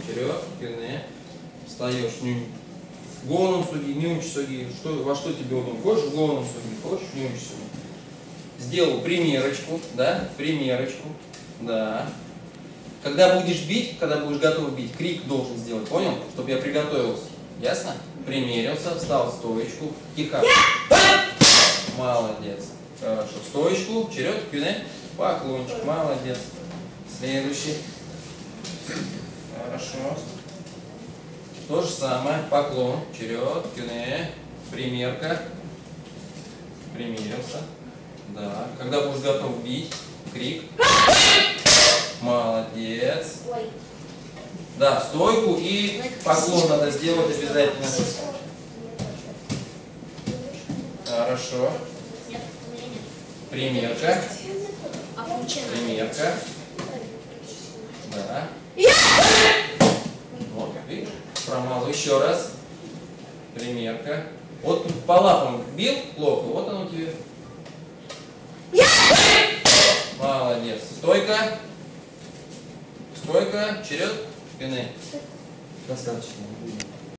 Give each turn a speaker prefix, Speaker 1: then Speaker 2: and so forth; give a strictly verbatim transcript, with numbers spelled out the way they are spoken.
Speaker 1: Черед, кюне. Встаешь, нюнь. Гоном суги, нюнь суги. Что, во что тебе удобно? Хочешь гоном суги, хочешь нюнь суги. Сделал примерочку, да, примерочку, да. Когда будешь бить, когда будешь готов бить, крик должен сделать, понял? Чтобы я приготовился. Ясно? Примерился, встал в стоечку, тихо. Молодец. Хорошо. В стоечку, черед, кюне, поклончик, молодец. Следующий. Хорошо. То же самое, поклон, черед, кюне, примерка. Примерился. Да. Когда будешь готов бить, крик. Молодец. Да, стойку и поклон надо сделать обязательно. Хорошо. Примерка. Примерка. Да. Вот, видишь? Промазал еще раз. Примерка. Вот по лапам бил плохо, вот оно тебе. Молодец. Стойка. Стойка. Черед. Спины. Достаточно.